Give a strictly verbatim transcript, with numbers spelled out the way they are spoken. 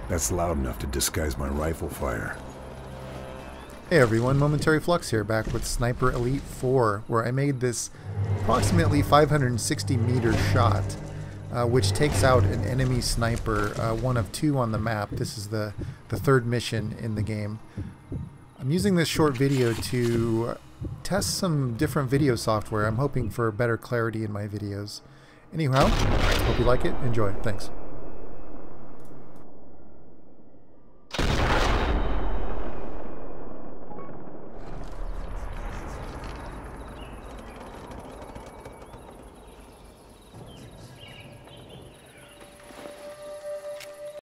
That's loud enough to disguise my rifle fire. Hey everyone, Momentary Flux here, back with Sniper Elite four, where I made this approximately five hundred sixty meter shot, uh, which takes out an enemy sniper, uh, one of two on the map. This is the, the third mission in the game. I'm using this short video to test some different video software. I'm hoping for better clarity in my videos. Anyhow, hope you like it. Enjoy. Thanks.